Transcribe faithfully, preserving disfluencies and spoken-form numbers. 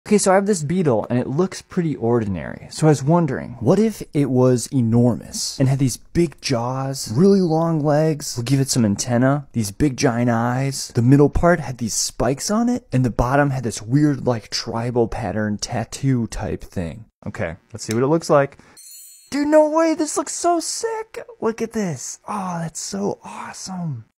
Okay, so I have this beetle, and it looks pretty ordinary. So I was wondering, what if it was enormous and had these big jaws, really long legs, we'll give it some antenna, these big giant eyes, the middle part had these spikes on it, and the bottom had this weird, like, tribal pattern tattoo type thing. Okay, let's see what it looks like. Dude, no way, this looks so sick! Look at this. Oh, that's so awesome.